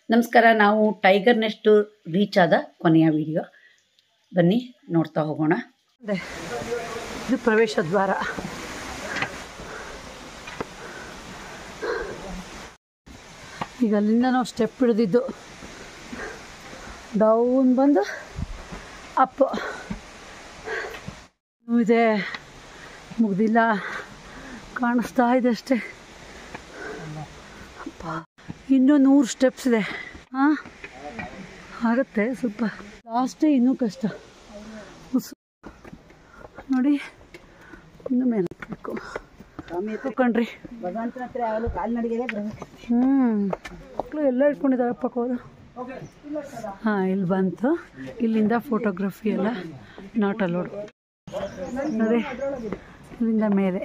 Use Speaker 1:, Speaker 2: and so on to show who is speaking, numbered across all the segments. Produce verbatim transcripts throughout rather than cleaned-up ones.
Speaker 1: ನಮಸ್ಕಾರ. ನಾವು tiger next reach ಆದ ಕೊನೆಯ ವಿಡಿಯೋ, ಬನ್ನಿ ನೋಡ್ತಾ ಹೋಗೋಣ. ಇದು ಪ್ರವೇಶ ದ್ವಾರ. ಈಗ ಅಲ್ಲಿಂದ ನಾವು ಸ್ಟೆಪ್ ಹಿಡಿದಿದ್ದು ಡೌನ್ ಬಂದು ಅಪ್ ಇದೆ. ಮುಗ್ದಿಲ್ಲ, ಕಾಣಿಸ್ತಾ ಇದೆ ಅಷ್ಟೇ. ಅಪ್ಪ, ಇನ್ನೂ ನೂರು ಸ್ಟೆಪ್ಸ್ ಇದೆ. ಹಾಂ, ಆಗುತ್ತೆ ಸ್ವಲ್ಪ. ಲಾಸ್ಟೇ ಇನ್ನೂ ಕಷ್ಟ ನೋಡಿ. ಇನ್ನು ಮೇಲೆ ಹತ್ಬೇಕು ಕಣ್ರಿ. ಹ್ಞೂ, ಮಕ್ಕಳು ಎಲ್ಲ ಇಟ್ಕೊಂಡಿದ್ದಾರೆ ಪಕ್ಕೋದು. ಹಾಂ, ಇಲ್ಲಿ ಬಂತು. ಇಲ್ಲಿಂದ ಫೋಟೋಗ್ರಫಿ ಎಲ್ಲ ನಾಟ್ ಅಲೋಡ್ ನೋಡಿ. ಇಲ್ಲಿಂದ ಮೇಲೆ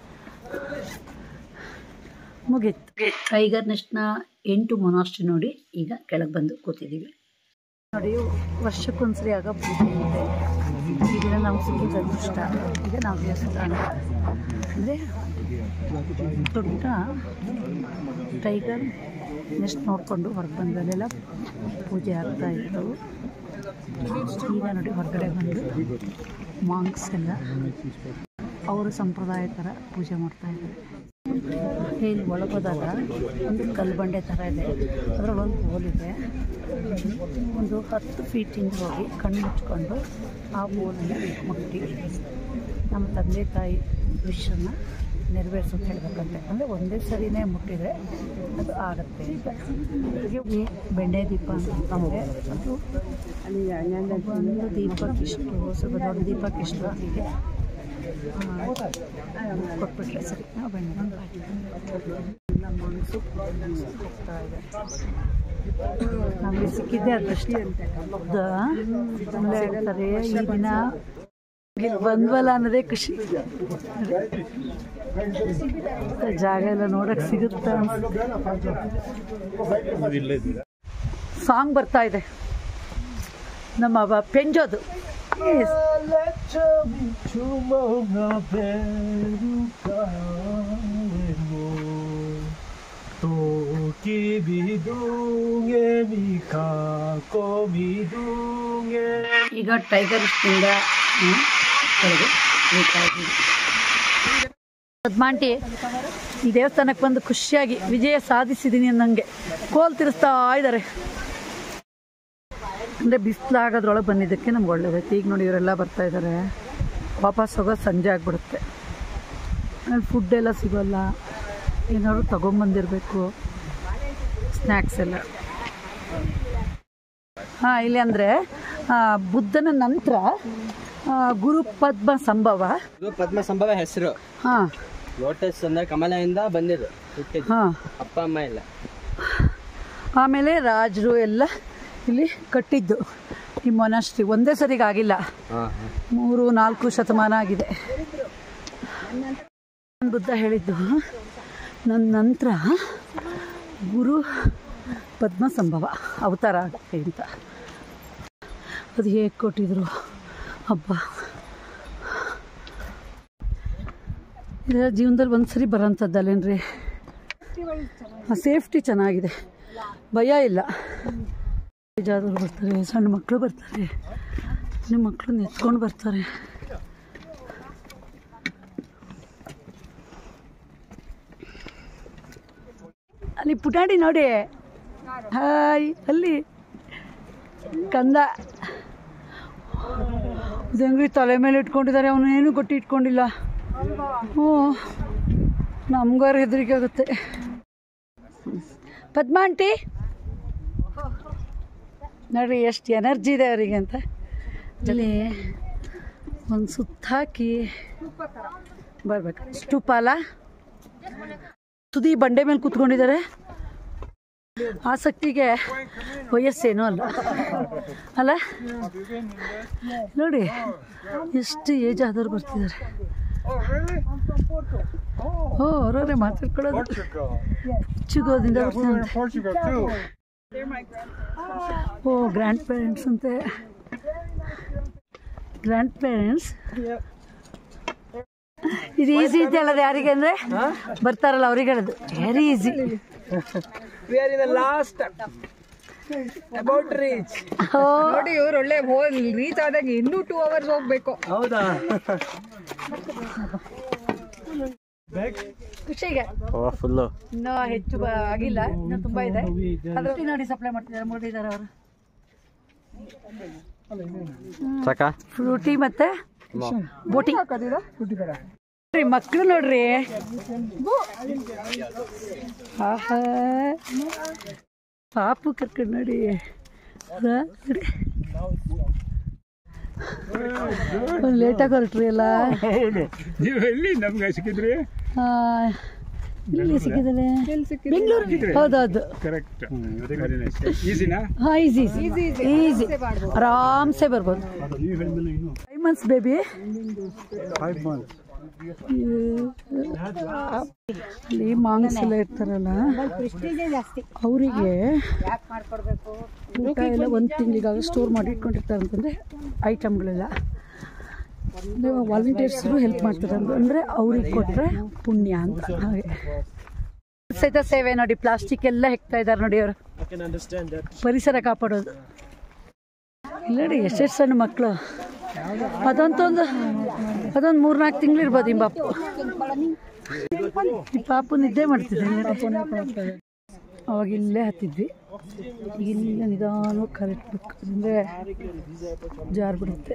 Speaker 1: ಮುಗೀತು. ಟೈಗರ್ ನೆಸ್ಟ್ನ ಎಂಟು ಮೊನಾಸ್ಟ್ರಿ ನೋಡಿ ಈಗ ಕೆಳಗೆ ಬಂದು ಕೂತಿದ್ದೀವಿ ನೋಡಿ. ವರ್ಷಕ್ಕೊಂದ್ಸರಿ ಆಗ ಪೂಜೆ ಇದೆ. ಇದನ್ನು ನಾವು ಸಿಕ್ಕಿದ ಅದೃಷ್ಟ. ಈಗ ನಾವು ದೇವಸ್ಥಾನ ಅಂದರೆ ದೊಡ್ಡ ಟೈಗರ್ ನೆಸ್ಟ್ ನೋಡಿಕೊಂಡು ಹೊರಗೆ ಬಂದಲ್ಲೆಲ್ಲ ಪೂಜೆ ಆಗ್ತಾಯಿತ್ತು. ಈಗ ನೋಡಿ ಹೊರಗಡೆ ಬಂದು ಮಾಂಕ್ಸ್ ಎಲ್ಲ ಅವರ ಸಂಪ್ರದಾಯ ಥರ ಪೂಜೆ ಮಾಡ್ತಾಯಿದ್ದಾರೆ. ಇಲ್ಲಿ ಒಳಗೋದಾಗ ಒಂದು ಕಲ್ಲು ಬಂಡೆ ಥರ ಇದೆ, ಅದರಲ್ಲೊಂದು ಹೋಲಿದೆ. ಒಂದು ಹತ್ತು ಫೀಟಿಂದ ಹೋಗಿ ಕಣ್ಣು ಮುಚ್ಕೊಂಡು ಆ ಹೋಲನ್ನು ಮುಟ್ಟಿ ನಮ್ಮ ತಂದೆ ತಾಯಿ ವಿಷನ್ನ ನೆರವೇರಿಸೋಕೆ ಹೇಳಬೇಕಂತೆ. ಅಂದರೆ ಒಂದೇ ಸರಿನೇ ಮುಟ್ಟಿದರೆ ಅದು ಆಗುತ್ತೆ ಅಂತ. ಹೀಗೆ ಬೆಣ್ಣೆ ದೀಪ ಅಂತಂದರೆ ಅದು ಒಂದು ದೀಪಕ್ಕಿಷ್ಟು, ಸ್ವಲ್ಪ ದೊಡ್ಡ ದೀಪಕ್ಕಿಷ್ಟು ಹೀಗೆ ಕೊಟ್ಬಿಟ್ರೆ ಸರಿ. ನಾವು ಬೆಣ್ಣೆ ಎಲ್ಲ ಮನಸ್ಸು ಹೋಗ್ತಾ ಇದೆ. ನಮಗೆ ಸಿಕ್ಕಿದ್ದೆ ಅದೃಷ್ಟ ಅಂತ ಹೇಳ್ತಾರೆ. ಈ ದಿನ ಬಂದ್ವಲ್ಲ ಅನ್ನೋದೇ ಖುಷಿ. ಜಾಗ ಎಲ್ಲ ನೋಡಕ್ಕೆ ಸಿಗುತ್ತಾ. ಸಾಂಗ್ ಬರ್ತಾ ಇದೆ ನಮ್ಮ ಪೆಂಜೋದು. ಈಗ ಟೈಗರ್ ನೆಸ್ಟ್ನಿಂದ ಪದ್ಮಾಂಟಿ ಈ ದೇವಸ್ಥಾನಕ್ಕೆ ಬಂದು ಖುಷಿಯಾಗಿ ವಿಜಯ ಸಾಧಿಸಿದ್ದೀನಿ ಅನ್ನಂಗೆ ಕೋಲ್ ತಿರ್ಸ್ತಾ ಇದ್ದಾರೆ. ಅಂದರೆ ಬಿಸಿಲಾಗೋದ್ರೊಳಗೆ ಬಂದಿದ್ದಕ್ಕೆ ನಮ್ಗೆ ಒಳ್ಳೇದೈತೆ. ಈಗ ನೋಡಿ ಇವರೆಲ್ಲ ಬರ್ತಾ ಇದ್ದಾರೆ. ವಾಪಸ್ ಹೋಗೋದು ಸಂಜೆ ಆಗಿಬಿಡುತ್ತೆ. ಅಲ್ಲಿ ಫುಡ್ ಎಲ್ಲ ಸಿಗೋಲ್ಲ, ಏನಾದ್ರು ತೊಗೊಂಬಂದಿರಬೇಕು ಸ್ನ್ಯಾಕ್ಸ್ ಎಲ್ಲ. ಹಾಂ, ಇಲ್ಲಿ ಅಂದರೆ ಬುದ್ಧನ ನಂತರ ಗುರು ಪದ್ಮ ಸಂಭವ.
Speaker 2: ಗುರು ಪದ್ಮ ಸಂಭವ ಹೆಸರು.
Speaker 1: ಹಾಂ,
Speaker 2: ಲೋಟಸ್ ಅಂದರೆ ಕಮಲದಿಂದ ಬಂದಿದ್ದು. ಹಾಂ, ಅಪ್ಪ ಅಮ್ಮ ಎಲ್ಲ.
Speaker 1: ಆಮೇಲೆ ರಾಜರು ಎಲ್ಲ ಇಲ್ಲಿ ಕಟ್ಟಿದ್ದು ಈ ಮೊನಾಸ್ಟ್ರಿ. ಒಂದೇ ಸರಿಗೆ ಆಗಿಲ್ಲ, ಮೂರು ನಾಲ್ಕು ಶತಮಾನ ಆಗಿದೆ. ಬುದ್ಧ ಹೇಳಿದ್ದು ನನ್ನ ನಂತರ ಗುರು ಪದ್ಮ ಸಂಭವ ಅವತಾರ ಆಗುತ್ತೆ ಅಂತ. ಅದು ಹೇಗೆ ಕೊಟ್ಟಿದ್ರು ಹಬ್ಬ. ಇದರ ಜೀವನದಲ್ಲಿ ಒಂದು ಸರಿ ಬರೋಂಥದ್ದಲ್ಲೇನ್ರಿ. ಸೇಫ್ಟಿ ಚೆನ್ನಾಗಿದೆ, ಭಯ ಇಲ್ಲ. ಜಾದವ್ರು ಬರ್ತಾರೆ, ಸಣ್ಣ ಮಕ್ಕಳು ಬರ್ತಾರೆ, ನಿಮ್ಮ ಮಕ್ಕಳನ್ನ ಎತ್ಕೊಂಡು ಬರ್ತಾರೆ. ಅಲ್ಲಿ ಪುಟಾಣಿ ನೋಡಿ. ಹಾಯ್, ಅಲ್ಲಿ ಕಂದ ಇದಂಗ್ರಿ ತಲೆ ಮೇಲೆ ಇಟ್ಕೊಂಡಿದ್ದಾರೆ. ಅವನೇನು ಕೊಟ್ಟು ಇಟ್ಕೊಂಡಿಲ್ಲ. ಹ್ಞೂ, ನಮ್ಗಾರು ಹೆದರಿಕೆ ಆಗುತ್ತೆ. ಪದ್ಮಾಂಟಿ ನೋಡ್ರಿ ಎಷ್ಟು ಎನರ್ಜಿ ಇದೆ ಅವರಿಗೆ ಅಂತ. ಇಲ್ಲಿ ಒಂದು ಸುತ್ತ ಹಾಕಿ ಬರ್ಬೇಕು. ಸ್ಟೂಪಾಲ ತುದಿ ಬಂಡೆ ಮೇಲೆ ಕೂತ್ಕೊಂಡಿದ್ದಾರೆ. ಆಸಕ್ತಿಗೆ ವಯಸ್ಸೇನೂ ಅಲ್ಲ ಅಲ್ಲ. ನೋಡಿ ಎಷ್ಟು ಏಜ್ ಆದವ್ರು ಬರ್ತಿದ್ದಾರೆ. ಓ, ಅವರವರೇ ಮಾತಾಡ್ಕೊಳ್ಳೋದು. ಚಿಗೋದಿಂದ ಬರ್ತಾರೆ. ಓ, ಗ್ರ್ಯಾಂಡ್ ಪೇರೆಂಟ್ಸ್ ಅಂತೆ. ಗ್ರ್ಯಾಂಡ್ ಪೇರೆಂಟ್ಸ್ ಇದು ಈಸಿ ಅಂತ ಹೇಳೋದು ಯಾರಿಗೆ ಅಂದರೆ ಬರ್ತಾರಲ್ಲ ಅವ್ರಿಗೆ ಹೇಳೋದು. Very easy.
Speaker 2: We are in the last
Speaker 3: about reach ನೋಡಿ ಇವ್ರು ಒಳ್ಳೆ ರೀಚ್ ಆದಾಗ ಇನ್ನೂ ಟೂ ಅವರ್ಸ್ ಹೋಗ್ಬೇಕು.
Speaker 2: ಹೌದಾ?
Speaker 1: ಖುಷಿಗೆ
Speaker 2: ಫುಲ್ಲು
Speaker 1: ಇನ್ನೂ ಹೆಚ್ಚು ಬ- ಆಗಿಲ್ಲ, ಇನ್ನೂ ತುಂಬಾ ಇದೆ. ಅದ್ರಲ್ಲಿ ನೋಡಿ ಸಪ್ಲೈ ಮಾಡ್ತಿದ್ದಾರೆ, ಮೂಡಿದ್ದಾರೆ ಅವರು.
Speaker 2: ಸಾಕಾ?
Speaker 1: ಫ್ರೂಟಿ ಮತ್ತೆ ಬೋಟಿ. ಮಕ್ಕಳು ನೋಡ್ರಿ, ಆಹಾ ಪಾಪು ಕರ್ಕೊಂಡು ನೋಡಿ. ಲೇಟಾಗಿ ಹೊರಟ್ರಿ ಎಲ್ಲ.
Speaker 4: ನೀವು ಎಲ್ಲಿ ನಮ್ಗೆ ಸಿಕ್ಕಿದ್ರಿ?
Speaker 1: ಇಲ್ಲಿ ಸಿಕ್ಕಿದ್ದಾರೆ ಬೆಂಗಳೂರು. ಹೌದೌದು,
Speaker 4: ಕರೆಕ್ಟ್. ಈಸಿನಾ?
Speaker 1: ಹಾ, ಈಸಿ ಈಸಿ ಆರಾಮ್ಸೆ ಬರ್ಬೋದು. Five months baby. ಅಲ್ಲಿ ಮಾಂಗ್ಸ್ ಎಲ್ಲ ಇರ್ತಾರಲ್ಲ ಅವರಿಗೆ ಊಟ ಎಲ್ಲ ಒಂದು ತಿಂಗಳಿಗಾಗ ಸ್ಟೋರ್ ಮಾಡಿ ಇಟ್ಕೊಂಡಿರ್ತಾರೆ ಅಂತಂದರೆ ಐಟಮ್ಗಳೆಲ್ಲ. ವಾಲಂಟಿಯರ್ಸ್ರು ಹೆಲ್ಪ್ ಮಾಡ್ತಾರೆ ಅಂದರೆ ಅವ್ರಿಗೆ ಕೊಟ್ಟರೆ ಪುಣ್ಯ ಅಂತ. ಹಾಗೆ ಸಹಿತ ಸೇವೆ ನೋಡಿ, ಪ್ಲಾಸ್ಟಿಕ್ ಎಲ್ಲ ಹೆಕ್ತಾ ಇದ್ದಾರೆ ನೋಡಿ ಅವರು, ಪರಿಸರ ಕಾಪಾಡೋದು. ಇಲ್ಲ ನೋಡಿ ಎಷ್ಟೆಷ್ಟು ಸಣ್ಣ ಮಕ್ಕಳು. ಅದಂತೊಂದು ಅದೊಂದು ಮೂರ್ನಾಲ್ಕು ತಿಂಗಳು ಇರ್ಬೋದು ಈ ಪಾಪು. ಈ ಪಾಪು ನಿದ್ದೆ ಮಾಡ್ತಿದ್ದೆ. ಅವಾಗ ಇಲ್ಲೇ ಹತ್ತಿದ್ವಿ, ಇಲ್ಲೇ ನಿಧಾನವಾಗಿ ಕರೆಕ್ಟ್ಬೇಕು ಅಂದರೆ ಜಾರ್ ಬಿಡುತ್ತೆ.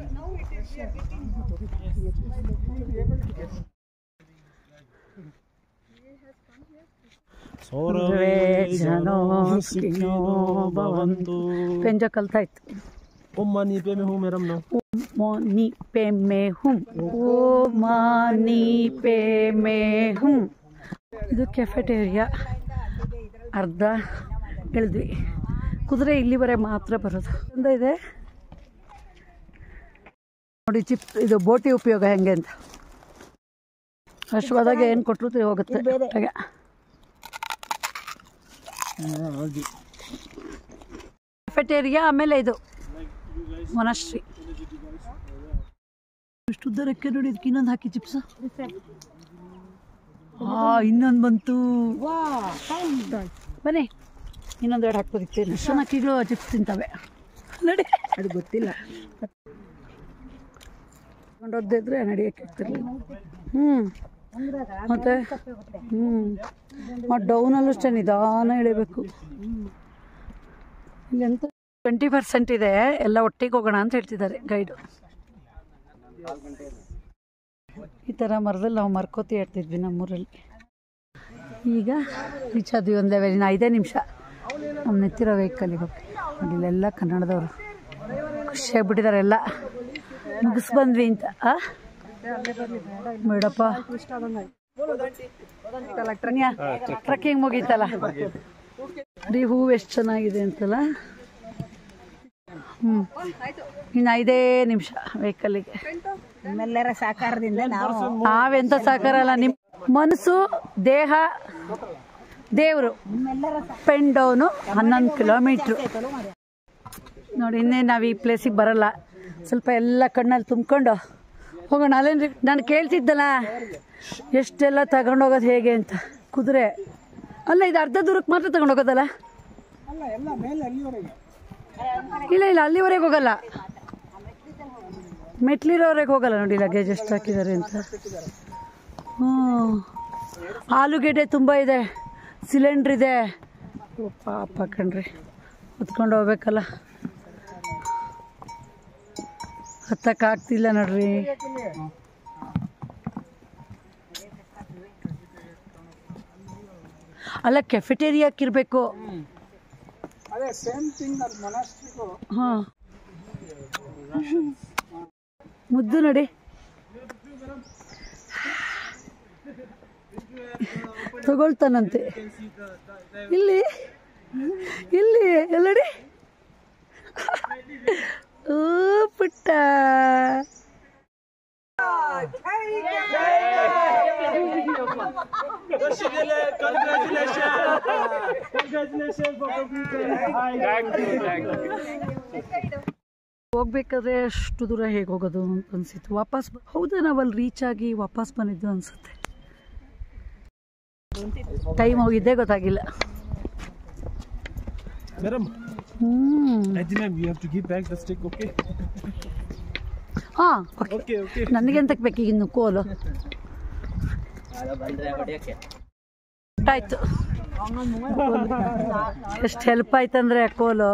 Speaker 1: ಪೆಂಜ ಕಲ್ತಾಯ್ತು.
Speaker 2: ಒಮ್ಮನಿ ಪೇ ಮೇ ಹೂ ಮೇರಮ್ ನೋ
Speaker 1: मोनी पे में हूँ, ओ मानी पे में हूँ. ಇದು ಕೆಫೆಟೇರಿಯಾ. ಅರ್ಧ ಇಳಿದ್ವಿ. ಕುದುರೆ ಇಲ್ಲಿವರೆಗೆ ಮಾತ್ರ ಬರೋದು. ಒಂದು ಇದೆ ನೋಡಿ ಚಿಪ್. ಇದು ಬೋಟಿ ಉಪಯೋಗ ಹೆಂಗೆ ಅಂತ ಅಶ್ವದಾಗ ಏನು ಕೊಟ್ಟರು ಹೋಗುತ್ತೆ ಹೊಟ್ಟೆಗೆ. ಕೆಫೆಟೇರಿಯಾ. ಆಮೇಲೆ ಇದು ಮೊನಾಸ್ಟ್ರಿ. ಇಷ್ಟು ಉದ್ದರಕ್ಕೆ ನೋಡಿ, ಇದಕ್ಕೆ ಇನ್ನೊಂದು ಹಾಕಿ ಚಿಪ್ಸ್. ಹಾ, ಇನ್ನೊಂದು ಬಂತು. ಬನ್ನಿ, ಇನ್ನೊಂದು ಎರಡು ಹಾಕ್ಬೋದಿತ್ತು. ಎಷ್ಟು ಅಕ್ಕಿಗಳು ಚಿಪ್ಸ್ ತಿಂತವೆ ನೋಡಿ. ಅದು ಗೊತ್ತಿಲ್ಲ. ಕೊಂಡೋಗ್ದಿದ್ರೆ ನಡಿಯಕ್ಕೆ ಆಗ್ತಿರ್ಲಿಲ್ಲ. ಹ್ಞೂ ಮತ್ತೆ ಹ್ಞೂ ಮತ್ತು ಡೌನಲ್ಲೂ ಅಷ್ಟೇ ನಿಧಾನ ಇಳಿಬೇಕು. ಇಲ್ಲಂತೂ ಟ್ವೆಂಟಿ ಪರ್ಸೆಂಟ್ ಇದೆ, ಎಲ್ಲ ಒಟ್ಟಿಗೆ ಹೋಗೋಣ ಅಂತ ಹೇಳ್ತಿದ್ದಾರೆ ಗೈಡು. ಈ ಥರ ಮರದಲ್ಲಿ ನಾವು ಮರ್ಕೋತಿ ಹೇಳ್ತಿದ್ವಿ ನಮ್ಮೂರಲ್ಲಿ. ಈಗ ರೀಚ್ ಆದ್ವಿ ಒಂದು ಲೆವೆಲಿನ ಐದೇ ನಿಮಿಷ ನಮ್ಮ ನೆತ್ತಿರೋ ವೆಹಿಕಲ್ಲಿಗೆ ಹೋಗಿ. ನೋಡಿ ಇಲ್ಲೆಲ್ಲ ಕನ್ನಡದವರು ಖುಷಿಯಾಗ್ಬಿಟ್ಟಿದ್ದಾರೆ. ಎಲ್ಲ ಮುಗಿಸ್ ಬಂದ್ವಿ ಅಂತ. ಬೇಡಪ್ಪ, ಟ್ರಕ್ಕಿಂಗ್ ಮುಗೀತಲ್ಲ. ರೀ ಹೂವು ಎಷ್ಟು ಚೆನ್ನಾಗಿದೆ ಅಂತಲ್ಲ. ಹ್ಞೂ ಇನ್ನು ಐದೇ ನಿಮಿಷ ವೆಹಿಕಲ್ಲಿಗೆ.
Speaker 3: ನಿಮ್ಮೆಲ್ಲರ ಸಹಕಾರದಿಂದ ನಾವು
Speaker 1: ನಾವೆಂತ ಸಹಕಾರ ಅಲ್ಲ, ನಿಮ್ಮ ಮನಸ್ಸು ದೇಹ ದೇವರು. ಪೆನ್ ಡೌನು ಹನ್ನೊಂದು ಕಿಲೋಮೀಟ್ರು ನೋಡಿ. ಇನ್ನೇನು ನಾವು ಈ ಪ್ಲೇಸಿಗೆ ಬರಲ್ಲ, ಸ್ವಲ್ಪ ಎಲ್ಲ ಕಣ್ಣಲ್ಲಿ ತುಂಬ್ಕೊಂಡು ಹೋಗೋಣ. ಅಲ್ಲೇನ್ರಿ ನಾನು ಕೇಳ್ತಿದ್ದಲ್ಲ ಎಷ್ಟೆಲ್ಲ ತಗೊಂಡೋಗೋದು ಹೇಗೆ ಅಂತ. ಕುದುರೆ ಅಲ್ಲ, ಇದು ಅರ್ಧ ದೂರಕ್ಕೆ ಮಾತ್ರ ತಗೊಂಡೋಗೋದಲ್ಲ. ಇಲ್ಲ ಇಲ್ಲ ಅಲ್ಲಿವರೆಗೆ ಹೋಗಲ್ಲ, ಮೆಟ್ಲಿರೋವರೆಗೆ ಹೋಗಲ್ಲ. ನೋಡಿ ಲಗೇಜ್ ಎಷ್ಟು ಹಾಕಿದ್ದಾರೆ ಅಂತ. ಹ್ಞೂ ಆಲೂಗೆಡ್ಡೆ ತುಂಬ ಇದೆ, ಸಿಲಿಂಡ್ರ್ ಇದೆ. ಪಾಪ ಕಣ್ರಿ, ಹೊತ್ಕೊಂಡು ಹೋಗ್ಬೇಕಲ್ಲ, ಹತ್ತಕ್ಕಾಗ್ತಿಲ್ಲ ನೋಡ್ರಿ. ಅಲ್ಲ ಕೆಫೆಟೇರಿಯಾಕ್ಕಿರ್ಬೇಕು. ಹಾಂ ಮುದ್ದು ನೋಡಿ, ತಗೊಳ್ತಾನಂತೆ. ಇಲ್ಲಿ ಇಲ್ಲಿ ಎಲ್ಲಡಿ ಓ ಪುಟ್ಟ. ಹೋಗ್ಬೇಕಾದ್ರೆ ಅಷ್ಟು ದೂರ ಹೇಗೆ ಹೋಗೋದು ಅಂತ ಅನ್ಸಿತ್ತು. ವಾಪಸ್ ಹೌದಾ ನಾವಲ್ಲಿ ರೀಚ್ ಆಗಿ ವಾಪಸ್ ಬಂದಿದ್ದು ಅನ್ಸುತ್ತೆ. ಟೈಮ್ ಹೋಗಿದ್ದೇ ಗೊತ್ತಾಗಿಲ್ಲ.
Speaker 5: Madam,
Speaker 1: hmm
Speaker 5: at the time you have to give back the stick, okay?
Speaker 1: ಹಾಂ ಓಕೆ
Speaker 5: Okay, okay.
Speaker 1: ನನಗೆ ಎಂತಕ್ಕೆ ಬೇಕು ಇನ್ನು ಕೋಲು
Speaker 2: ಬಂದ್ರೆ ಹೊಡಿಯಕ್ಕೆ
Speaker 1: ಆಯ್ತು ಎಷ್ಟು ಹೆಲ್ಪ್ ಆಯ್ತಂದ್ರೆ ಕೋಲು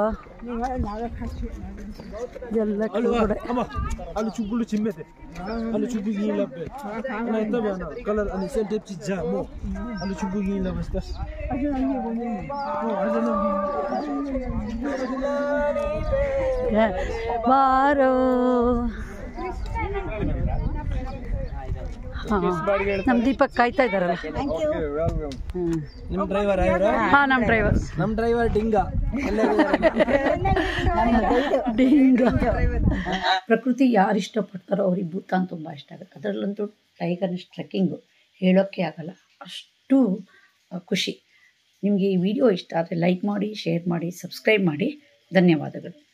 Speaker 1: ಎಲ್ಲ ಕೆಳಗಡೆ.
Speaker 5: Ama, alu chubulu chimmete. Alu chubu yin labbe. Ana ita bana color ani sen tep chi jamo. Alu chubu yin labbe stas. Oh, ajana.
Speaker 1: ಬಾರೋ ಹಾಂ ನಮ್ಮ ದೀಪಕ್ ಕಾಯ್ತಾ ಇದ್ದಾರಲ್ಲ.
Speaker 2: ನಿಮ್ಮ ಡ್ರೈವರ್ ಆಗಿರೋ
Speaker 1: ಹಾಂ ನಮ್ಮ ಡ್ರೈವರ್
Speaker 2: ನಮ್ಮ ಡ್ರೈವರ್ ಡಿಂಗ
Speaker 1: ಡಿಂಗ. ಪ್ರಕೃತಿ ಯಾರು ಇಷ್ಟಪಡ್ತಾರೋ ಅವ್ರಿಗೆ ಭೂತಾನ್ ತುಂಬ ಇಷ್ಟ ಆಗುತ್ತೆ. ಅದರಲ್ಲಂತೂ ಟೈಗರ್ನ ಟ್ರೆಕ್ಕಿಂಗು ಹೇಳೋಕ್ಕೆ ಆಗಲ್ಲ, ಅಷ್ಟು ಖುಷಿ. ನಿಮಗೆ ಈ ವಿಡಿಯೋ ಇಷ್ಟ ಆದರೆ ಲೈಕ್ ಮಾಡಿ, ಶೇರ್ ಮಾಡಿ, ಸಬ್ಸ್ಕ್ರೈಬ್ ಮಾಡಿ. ಧನ್ಯವಾದಗಳು.